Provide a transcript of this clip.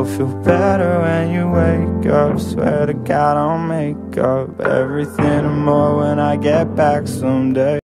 You'll feel better when you wake up. Swear to God I'll make up everything and more when I get back someday.